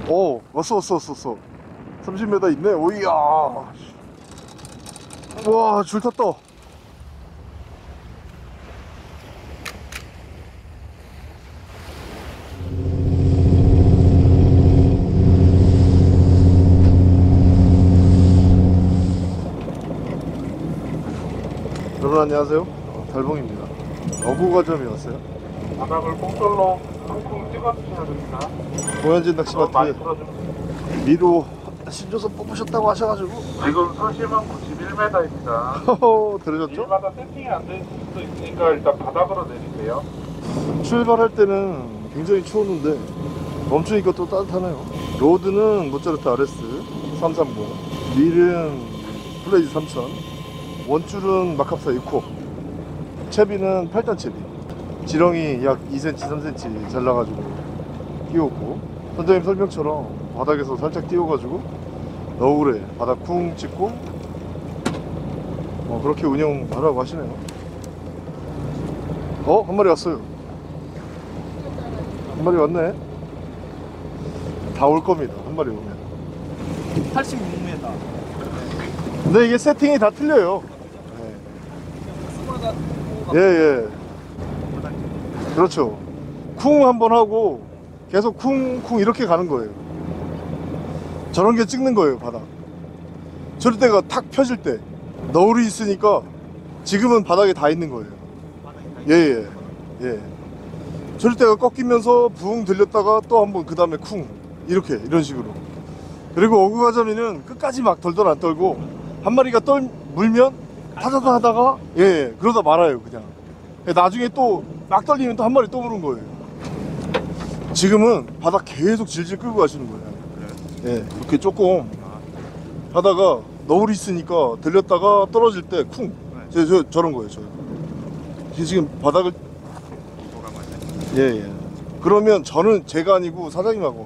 오, 왔어. 30m 있네. 오이야. 와, 줄 탔다. 여러분 안녕하세요. 달봉입니다. 어구가점이 왔어요. 바닥을 뽕돌로 꽁꽁 찍어주셔야 됩니다. 고현진 많이 낚시마트 풀어줍니다. 미로 신조선 뽑으셨다고 하셔가지고 지금 수심은 91m입니다. 허허, 들으셨죠? 일마다 세팅이 안 될 수도 있으니까 일단 바닥으로 내리세요. 출발할 때는 굉장히 추웠는데 멈추니까 또 따뜻하네요. 로드는 모짜르트 RS 330, 릴은 플레이즈 3000, 원줄은 마캅사 6호, 채비는 8단 채비, 지렁이 약 2cm 3cm 잘라가지고 끼웠고, 선장님 설명처럼 바닥에서 살짝 띄워가지고 너울에 바닥 쿵 찍고 그렇게 운영하라고 하시네요. 한 마리 왔어요. 한 마리 왔네. 다 올 겁니다. 한 마리 오면. 86m. 근데 이게 세팅이 다 틀려요. 예. 그렇죠. 쿵 한번 하고 계속 쿵쿵 이렇게 가는 거예요. 저런 게 찍는 거예요, 바닥. 저럴 때가 탁 펴질 때 너울이 있으니까 지금은 바닥에 다 있는 거예요. 예. 저럴 때가 꺾이면서 붕 들렸다가 또 한번 그 다음에 쿵 이런 식으로. 그리고 어구가자미는 끝까지 막 덜덜 안 떨고 한 마리가 물면 타자다 하다가 그러다 말아요 그냥. 나중에 또 막 떨리면 또 한 마리 또 무는 거예요. 지금은 바닥 계속 질질 끌고 가시는 거예요. 이렇게 조금 하다가 너울이 있으니까 들렸다가 떨어질 때 쿵 저런 거예요. 지금 바닥을 그러면 저는 제가 아니고 사장님하고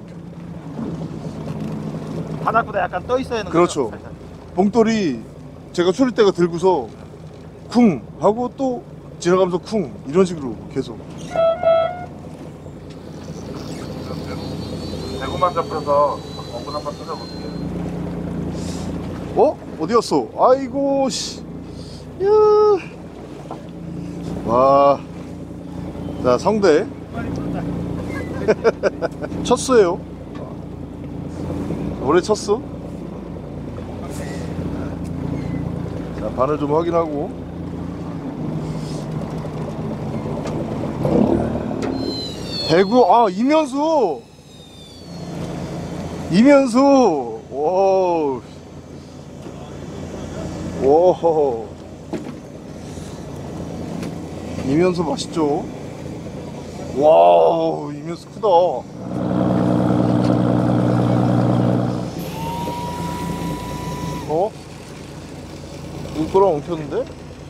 바닥보다 약간 떠 있어야 하는 그렇죠. 거죠? 봉돌이 제가 추릴 때가 들고서 쿵 하고 또 지나가면서 쿵 이런 식으로 계속. 대구만 잡혀서 어군 한번 뜯어볼게요. 어디였어? 아이고 씨. 와. 자, 성대. 쳤어요. 올해 쳤어. 자, 바늘 좀 확인하고. 대구, 이면수. 오. 이면수 맛있죠? 와, 이면수 크다. 울거랑 엉켰는데?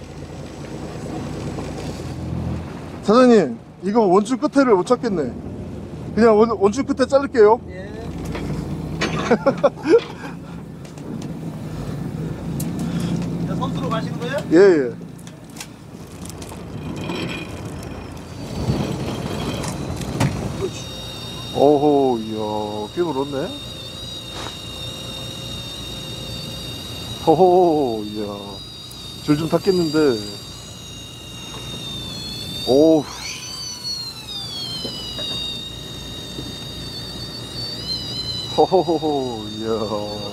사장님, 이거 원줄 끝에를 못 찾겠네. 그냥 원줄 끝에 자를게요. 예. 선수로 가시는 거예요? 예. 어허, 이야, 꽤 물었네. 허허, 이야, 줄 좀 탔겠는데. 오우. 허허허, 이야.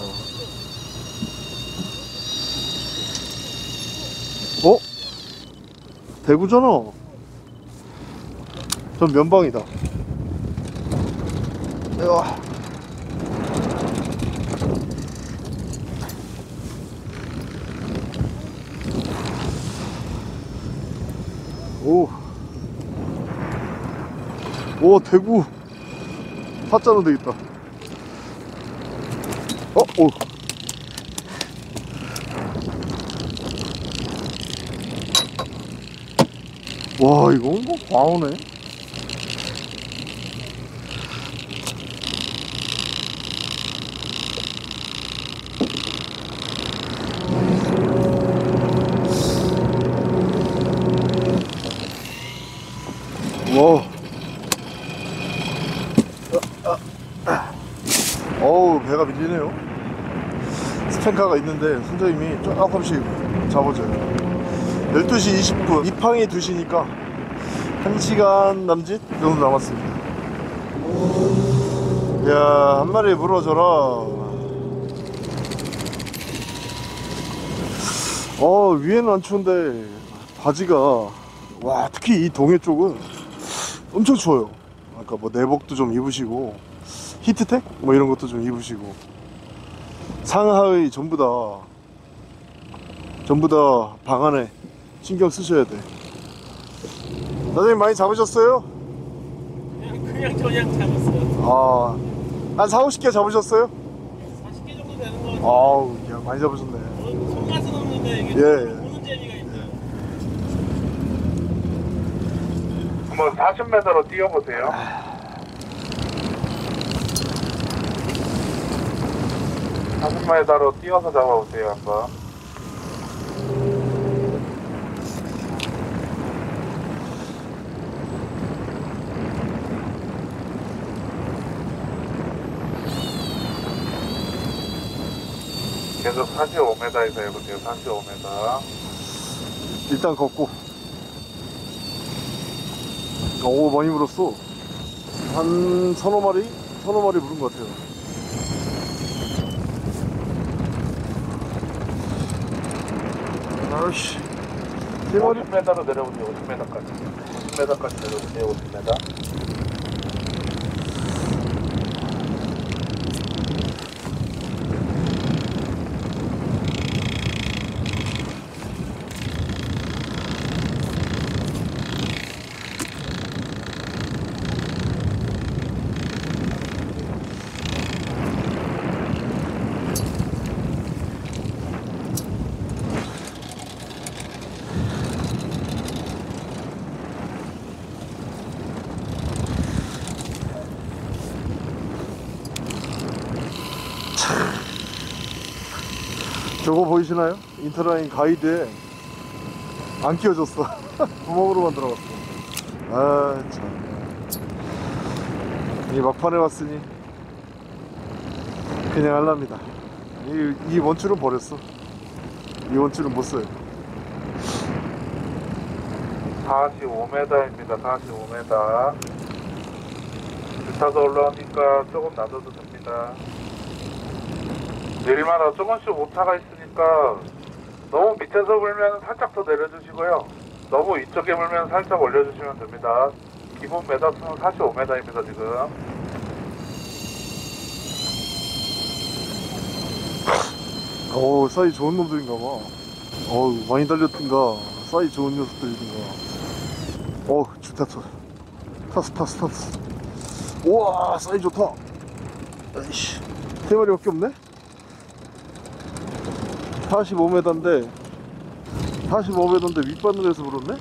대구잖아. 전 면방이다. 오, 대구. 사자로 되겠다. 오. 와, 이거 뭐 광어네. 와. 어우, 배가 밀리네요. 스팽카가 있는데 선장님이 조금씩 잡아줘요. 12시 20분, 입항이 2시니까 1시간 남짓 정도 남았습니다. 이야, 한 마리 물어줘라. 위에는 안 추운데 바지가, 와, 특히 이 동해 쪽은 엄청 추워요. 아까 뭐 내복도 좀 입으시고 히트텍 뭐 이런 것도 좀 입으시고, 상하의 전부 다 방 안에 신경 쓰셔야 돼. 선생님 많이 잡으셨어요? 그냥 잡았어요. 한 4, 50개 잡으셨어요? 40개 정도 되는 거 같아요. 아우, 야, 많이 잡으셨네. 손맛은 없는데 이게 예. 보는 재미가 있어요. 한번 40m로 뛰어보세요. 40m로 뛰어서 잡아보세요 한번. 계속 45m에서 해보세요. 45m. 일단 걷고. 오, 많이 물었어. 한 서너 마리 물은 것 같아요. 아이씨, 3마리? 50m로 내려보세요. 50m까지. 50m까지 내려보세요. 50m. 저거 보이시나요? 인터라인 가이드에 안 끼워졌어. 구멍으로만 들어갔어. 아, 참. 이 막판에 왔으니 그냥 할랍니다. 이 원줄은 버렸어. 이 원줄은 못 써요. 45m입니다. 45m. 타서 올라오니까 조금 놔둬도 됩니다. 내릴마다 조금씩 오타가 있으니까 너무 밑에서 불면 살짝 더 내려주시고요. 너무 이쪽에 불면 살짝 올려주시면 됩니다. 기본 메다수는 45m입니다 지금. 어우, 사이 좋은 놈들인가 봐. 어우, 많이 달렸던가 사이 좋은 녀석들인가. 어우, 좋다. 탔어. 우와, 사이 좋다. 아이씨, 3마리밖에 없네? 45m인데 윗바늘에서 불었네?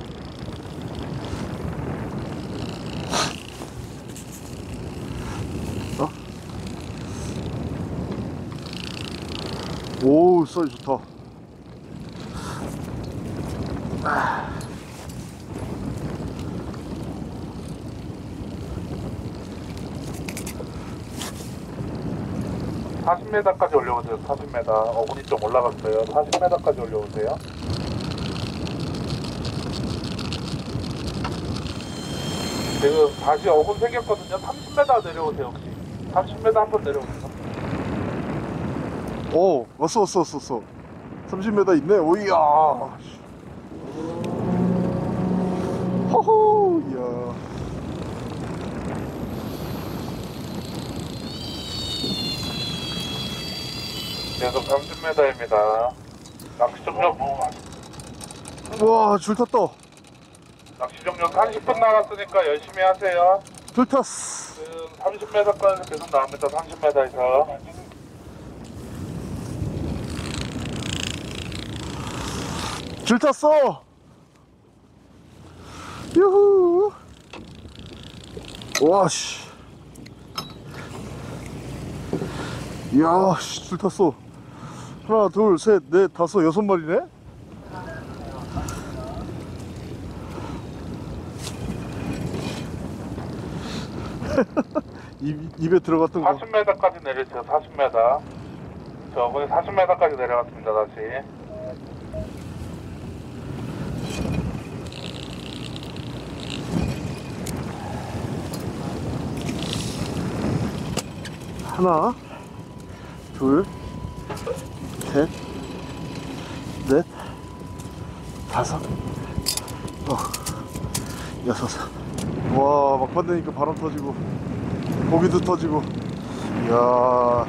오, 사이 좋다. 40m까지 올려보세요. 40m. 어군이 좀 올라갔어요. 40m까지 올려보세요. 지금 다시 어군 생겼거든요. 30m 내려오세요. 혹시 30m 한번 내려오세요. 오, 왔어. 30m 있네. 오이야. 허허, 이야. 계속 30m입니다. 낚시 종료. 와, 줄 탔다. 낚시 종료 30분 남았으니까 열심히 하세요. 줄 탔어. 지금 30m까지 계속 나옵니다. 30m에서. 줄 탔어. 유후. 와, 씨. 이야, 씨, 줄 탔어. 하나, 둘, 셋, 넷, 다섯, 6마리네? 입에 들어갔던 거. 40m까지 내리세요. 40m. 저번에 40m까지 내려갔습니다. 다시. 하나, 둘, 셋, 넷, 다섯, 여섯. 와, 막판 되니까 바람 터지고 고기도 터지고. 이야.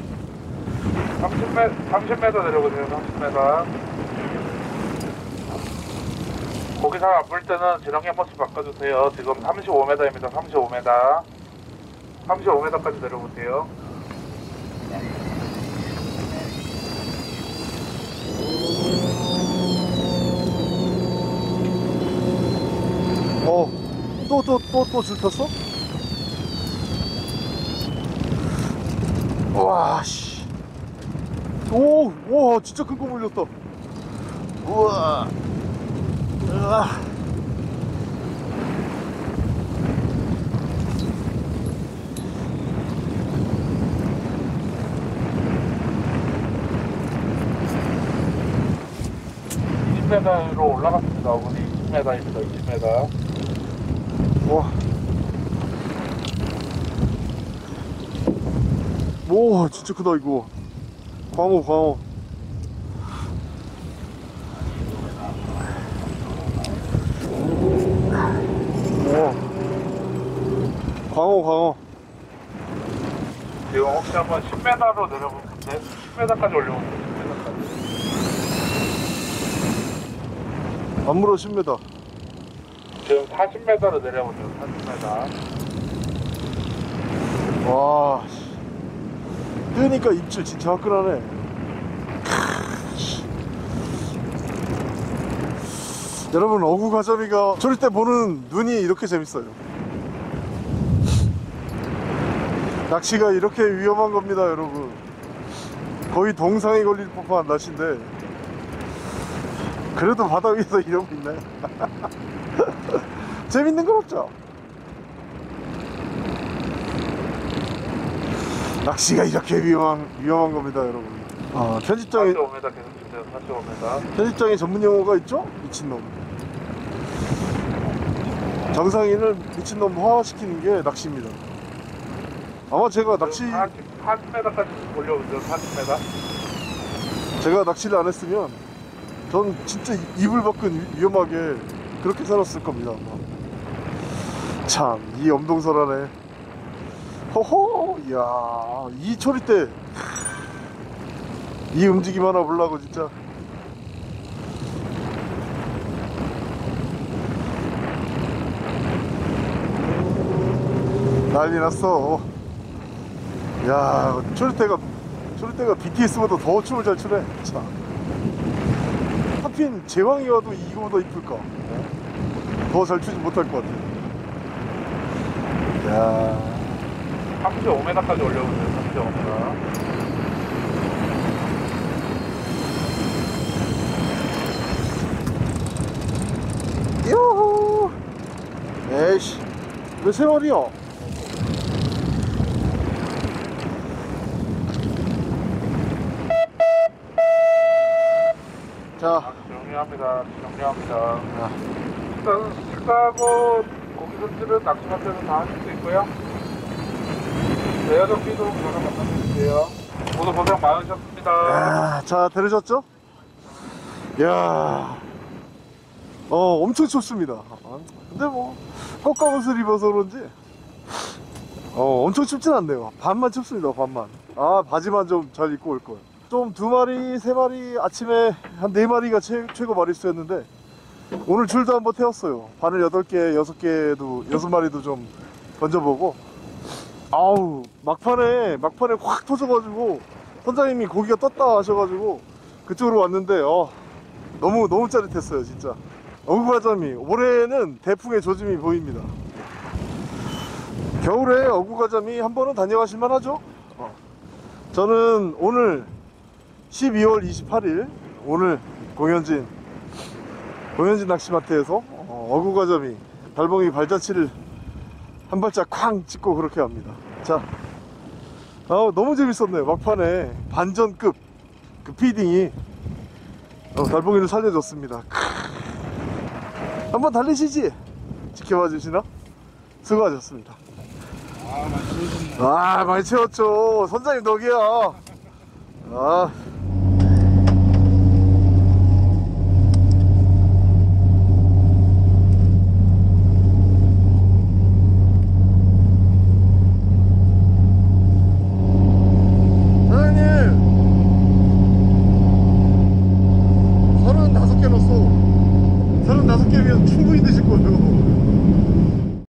30m 내려보세요. 30m. 고기 잘 안 물 때는 지렁이 한 번씩 바꿔주세요. 지금 35m입니다. 35m. 35m까지 내려보세요. 또 줄 탔어? 와, 씨. 와, 진짜 큰 거 물렸다. 우와. 으아. 로 올라갔습니다. 어머니 20m입니다. 20m. 와. 오, 진짜 크다 이거. 광어. 와. 광어. 지금 혹시 한번 10m로 내려보는데 10m까지 올려보세요. 10m까지. 안 물어 10m. 지금 40m로 내려보세요. 40m. 와. 뜨니까 입질 진짜 화끈하네. 여러분, 어구가자미가 저럴 때 보는 눈이 이렇게 재밌어요. 낚시가 이렇게 위험한 겁니다, 여러분. 거의 동상에 걸릴 법한 낚시인데 그래도 바다 위에서 이러고 있네. 재밌는 건 없죠. 낚시가 이렇게 위험한 겁니다, 여러분. 편집장에 45m 계속 주세요. 45m. 편집장에 전문 용어가 있죠? 미친놈. 정상인을 미친놈 화시키는 게 낚시입니다. 아마 제가 낚시 40m까지 올려보세요. 40m. 제가 낚시를 안 했으면 전 진짜 이불 밖은 위험하게 그렇게 살았을 겁니다. 참, 이 엄동설하네. 호호, 이야, 이 초리 때 이 움직임 하나 보려고 진짜. 난리 났어. 야, 초리 때가 BTS보다 더 춤을 잘 추네. 참. 하필 제왕이 와도 이거보다 이쁠까? 더 잘 추지 못할 것 같아. 야, 35m까지 올려보세요. 35m. 요호. 에이씨, 왜 세월이야? 자, 정리합니다. 식사하고 고기 손질은 낚시마트에서 다 하실 수 있고요. 대여접기도 전화 받아주세요. 모두 고생 많으셨습니다. 야, 자, 데려졌죠? 야, 엄청 춥습니다. 근데 뭐 꽃가옷을 입어서 그런지 엄청 춥진 않네요. 반만 춥습니다. 반만. 바지만 좀 잘 입고 올 거예요. 좀 2마리 3마리, 아침에 한 4마리가 최고 마리수였는데 오늘 줄도 한번 태웠어요. 바늘 8개 6개도 6마리도 좀 던져보고. 아우, 막판에 확 터져가지고 선장님이 고기가 떴다 하셔가지고 그쪽으로 왔는데 너무 짜릿했어요. 진짜 어구가자미 올해는 대풍의 조짐이 보입니다. 겨울에 어구가자미 한 번은 다녀가실만 하죠. 저는 오늘 12월 28일 오늘 공현진 낚시마트에서 어구가자미 달봉이 발자취를 한 발짝 쾅 찍고 그렇게 합니다. 자, 자, 너무 재밌었네요. 막판에 반전급 그 피딩이 달봉이를 살려줬습니다. 한번 달리시지? 지켜봐 주시나? 수고하셨습니다. 아, 많이 좋으셨네. 많이 채웠죠. 선장님 덕이야.